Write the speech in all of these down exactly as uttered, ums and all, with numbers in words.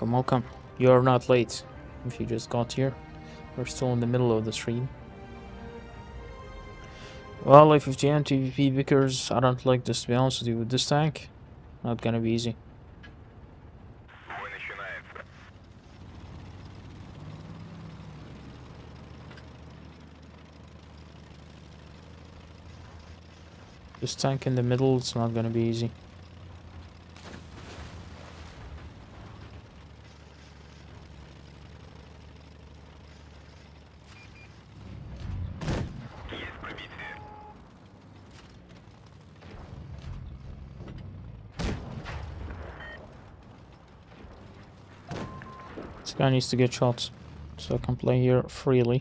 Welcome, welcome. You're not late. If you just got here, we're still in the middle of the stream. Well, if fifty M T V P because I don't like this, to be honest with you, with this tank. Not gonna be easy. This tank in the middle, it's not gonna be easy. This guy needs to get shots, so I can play here freely.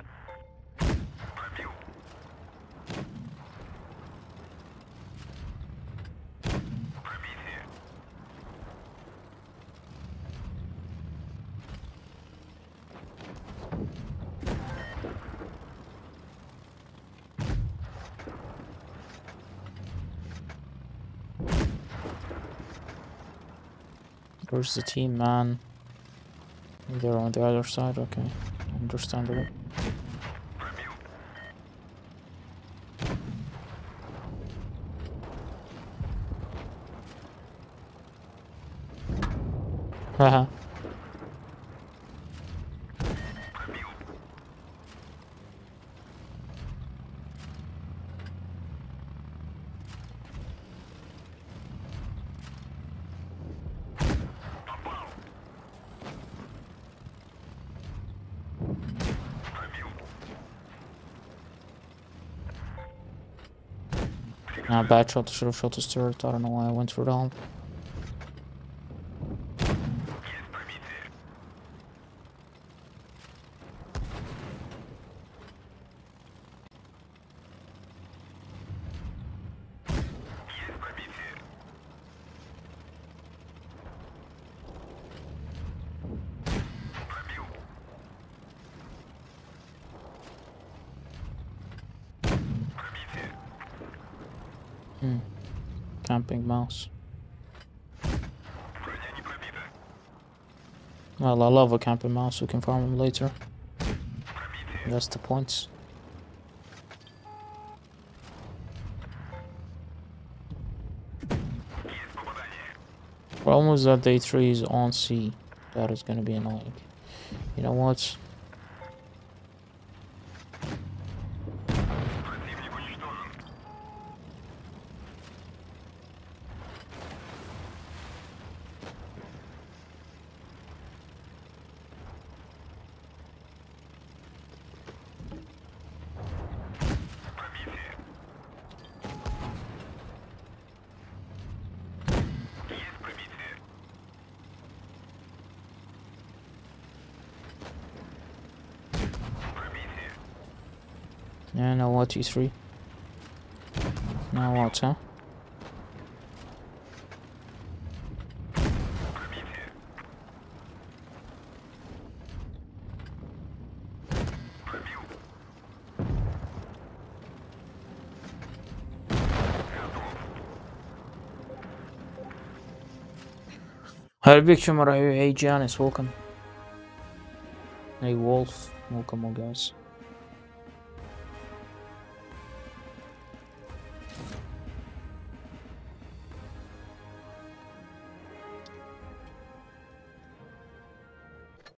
Where's the team, man? They're on the other side, okay. Understandable. Haha. Nah, bad shot. Should have shot his turret. I don't know why I went for the home. Hmm. Camping mouse. Well, I love a camping mouse. We can farm him later. That's the points. Problem is that day three is on C. That is gonna be annoying. You know what? Yeah, now what, T three? Now what, huh? Hey, big Shumara, hey Giannis, welcome. Hey Wolf, welcome all guys.